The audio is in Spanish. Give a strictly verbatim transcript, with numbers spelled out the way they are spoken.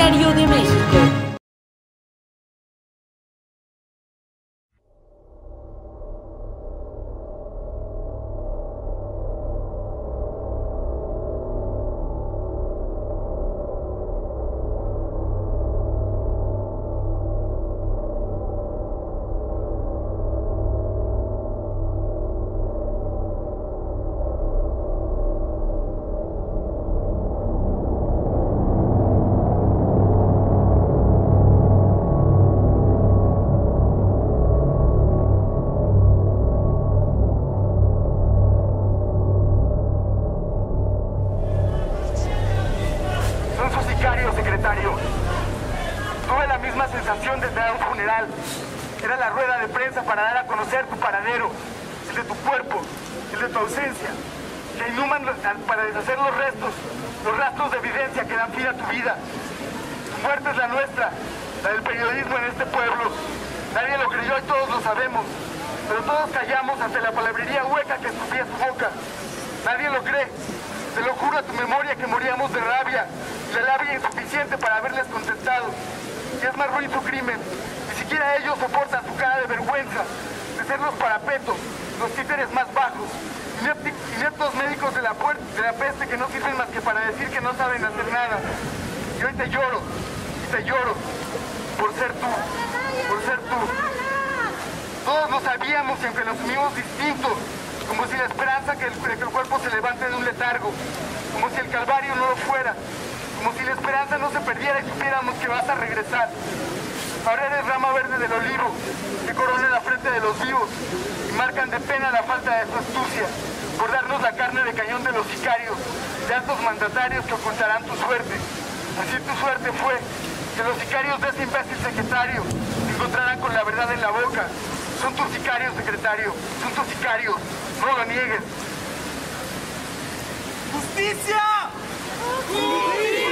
Diario de México. Secretario, tuve la misma sensación desde un funeral. Era la rueda de prensa para dar a conocer tu paradero, el de tu cuerpo, el de tu ausencia. Te inhuman para deshacer los restos, los rastros de evidencia que dan fin a tu vida. Tu muerte es la nuestra, la del periodismo en este pueblo. Nadie lo creyó y todos lo sabemos, pero todos callamos ante la palabrería hueca que escupía su boca. Nadie lo cree. Te lo juro a tu memoria que moríamos de rabia, y la labia insuficiente para haberles contestado. Y es más ruin su crimen. Ni siquiera ellos soportan su cara de vergüenza, de ser los parapetos, los títeres más bajos, inepti, ineptos médicos de la, puerta, de la peste que no sirven más que para decir que no saben hacer nada. Y hoy te lloro, y te lloro, por ser tú, por ser tú. Todos lo sabíamos y aunque lo asumimos distinto, como si la esperanza que el, de que el cuerpo se levante de un letargo, como si el calvario no lo fuera, como si la esperanza no se perdiera y supiéramos que vas a regresar. Ahora eres rama verde del olivo, que corona la frente de los vivos, y marcan de pena la falta de su astucia, por darnos la carne de cañón de los sicarios, de altos mandatarios que ocultarán tu suerte. Así tu suerte fue, que los sicarios de ese imbécil secretario se encontrarán con la verdad en la boca. Son tus sicarios, secretario, son tus sicarios. No lo niegues. ¡Justicia! ¡Justicia!